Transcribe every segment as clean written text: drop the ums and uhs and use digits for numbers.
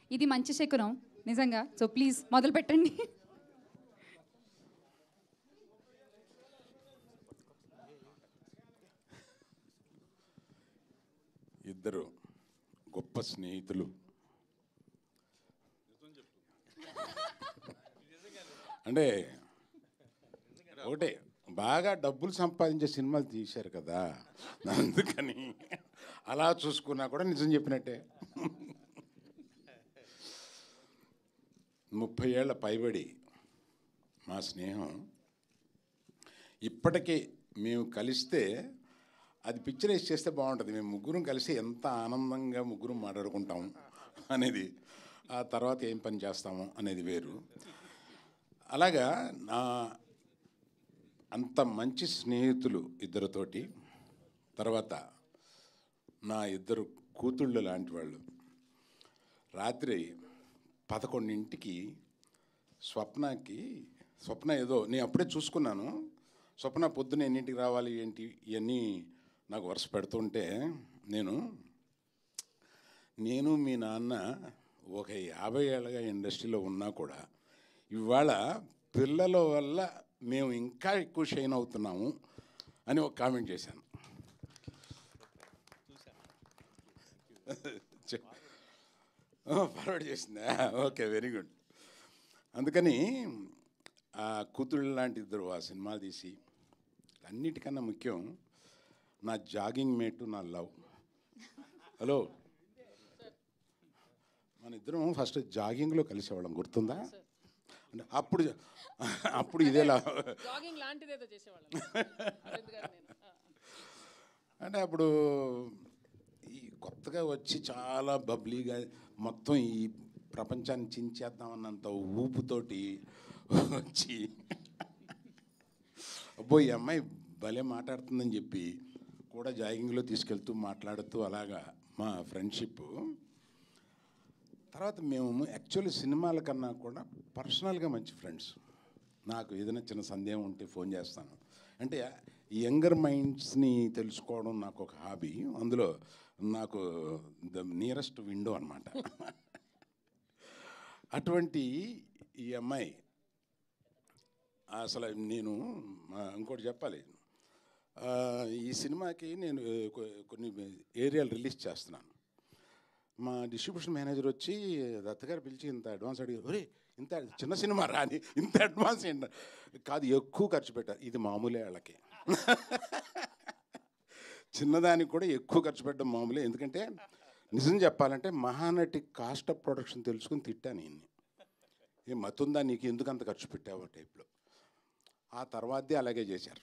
ఇది మంచి శకునం నిజంగా. సో ప్లీజ్ మొదలు పెట్టండి. ఇద్దరు గొప్ప స్నేహితులు, అంటే ఒకటే బాగా డబ్బులు సంపాదించే సినిమాలు తీశారు కదా, అందుకని అలా చూసుకున్నా కూడా నిజం చెప్పినట్టే. 30 ఏళ్ల పైబడి మా స్నేహం. ఇప్పటికీ మేము కలిస్తే అది పిక్చరైజ్ చేస్తే బాగుంటుంది. మేము ముగ్గురం కలిసి ఎంత ఆనందంగా ముగ్గురం మాట్లాడుకుంటాము అనేది, ఆ తర్వాత ఏం పని చేస్తాము అనేది వేరు. అలాగా అంత మంచి స్నేహితులు ఇద్దరితోటి, తర్వాత నా ఇద్దరు కూతుళ్ళు లాంటి వాళ్ళు. రాత్రి 11ంటికి స్వప్న ఏదో నేను అప్పుడే చూసుకున్నాను. స్వప్న పొద్దున ఎన్నింటికి రావాలి ఏంటి ఇవన్నీ నాకు వరుస పెడుతుంటే, నేను మీ నాన్న ఒక 50 ఏళ్ళగా ఇండస్ట్రీలో ఉన్నా కూడా ఇవాళ పిల్లల వల్ల మేము ఇంకా ఎక్కువ షైన్ అవుతున్నాము అని ఒక కామెంట్ చేశాను. ఫార్వర్డ్ చేసిందా? Okay, very good. అందుకని ఆ కూతుళ్ళు లాంటి ఇద్దరు ఆ సినిమాలు తీసి, అన్నిటికన్నా ముఖ్యం నా జాగింగ్ మేటు, నా లవ్. హలో, మన ఇద్దరం ఫస్ట్ జాగింగ్లో కలిసేవాళ్ళం, గుర్తుందా? అంటే అప్పుడు ఇదేలా అంటే అప్పుడు ఈ కొత్తగా వచ్చి చాలా బబ్లీగా మొత్తం ఈ ప్రపంచాన్ని చించేద్దామన్నంత ఊపుతోటి వచ్చి, అబ్బో ఈ అమ్మాయి భలే మాట్లాడుతుందని చెప్పి కూడా జాగింగ్లో తీసుకెళ్తూ మాట్లాడుతూ అలాగా మా ఫ్రెండ్షిప్. తర్వాత మేము యాక్చువల్లీ సినిమాల కన్నా కూడా పర్సనల్గా మంచి ఫ్రెండ్స్. నాకు ఏదైనా చిన్న సందేహం ఉంటే ఫోన్ చేస్తాను. అంటే యంగర్ మైండ్స్ని తెలుసుకోవడం నాకు ఒక హాబీ. అందులో నాకు ద నియరెస్ట్ విండో అన్నమాట. అటువంటి ఈ అమ్మాయి అసలు నేను ఇంకోటి చెప్పాలి. ఈ సినిమాకి నేను కొన్ని ఏరియాలు రిలీజ్ చేస్తున్నాను. మా డిస్ట్రిబ్యూషన్ మేనేజర్ వచ్చి దత్తగారు పిలిచి ఇంత అడ్వాన్స్ అడిగారు. ఒరే ఇంత చిన్న సినిమా రాని ఇంత అడ్వాన్స్ ఏంటి? కాదు, ఎక్కువ ఖర్చు పెట్టారు. ఇది మామూలే వాళ్ళకి. చిన్నదానికి కూడా ఎక్కువ ఖర్చు పెట్టడం మామూలే. ఎందుకంటే నిజం చెప్పాలంటే మహానటి కాస్ట్ ఆఫ్ ప్రొడక్షన్ తెలుసుకుని తిట్టాను ఈయన్ని. ఏం మతుందా నీకు, ఎందుకు అంత ఖర్చు పెట్టావు టైప్లో. ఆ తర్వాతదే అలాగే చేశారు.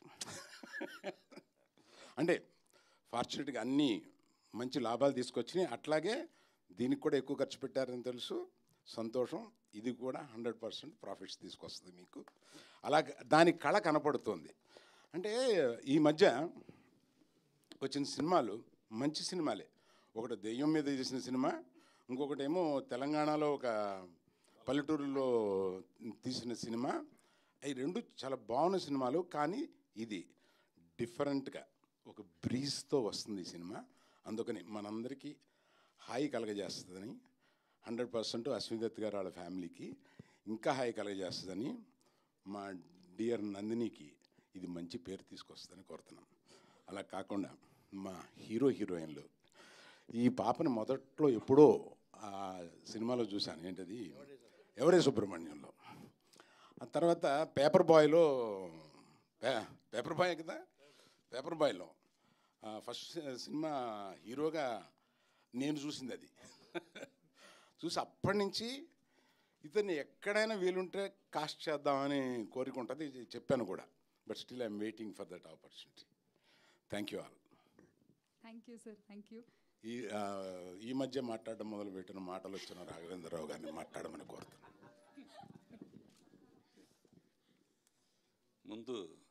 అంటే ఫార్చునేట్గా అన్నీ మంచి లాభాలు తీసుకొచ్చినాయి. అట్లాగే దీనికి కూడా ఎక్కువ ఖర్చు పెట్టారని తెలుసు, సంతోషం. ఇది కూడా 100% ప్రాఫిట్స్ తీసుకొస్తుంది మీకు. అలా దాని కళ కనపడుతుంది. అంటే ఈ మధ్య వచ్చిన సినిమాలు మంచి సినిమాలే. ఒకటి దెయ్యం మీద చేసిన సినిమా, ఇంకొకటి ఏమో తెలంగాణలో ఒక పల్లెటూరులో తీసిన సినిమా. అవి రెండు చాలా బాగున్న సినిమాలు. కానీ ఇది డిఫరెంట్గా ఒక బ్రీజ్తో వస్తుంది ఈ సినిమా. అందుకని మనందరికీ హాయి కలగజేస్తుందని, 100% అశ్విని దత్ గారు వాళ్ళ ఫ్యామిలీకి ఇంకా హాయి కలగజేస్తుందని, మా డియర్ నందినికి ఇది మంచి పేరు తీసుకొస్తుందని కోరుతున్నాం. అలా కాకుండా మా హీరోయిన్లు, ఈ పాపని మొదట్లో ఎప్పుడో ఆ సినిమాలో చూశాను. ఏంటది, ఎవరే సుబ్రహ్మణ్యంలో. ఆ తర్వాత పేపర్ బాయ్లో, పేపర్ బాయ్ కదా, పేపర్ బాయ్లో ఫస్ట్ సినిమా హీరోగా నేను చూసింది అది. చూసి అప్పటి నుంచి ఇతన్ని ఎక్కడైనా వీలుంటే కాస్ట్ చేద్దామని కోరిక ఉంటుంది. చెప్పాను కూడా. But still I'm waiting for that opportunity. Thank you all. Thank you sir, thank you. ఈ మధ్య మాట్లాడడం మొదలుపెట్టిన మాటలు వచ్చిన రాఘవేంద్రరావు గారిని మాట్లాడమని కోరుతున్నాను. ముందు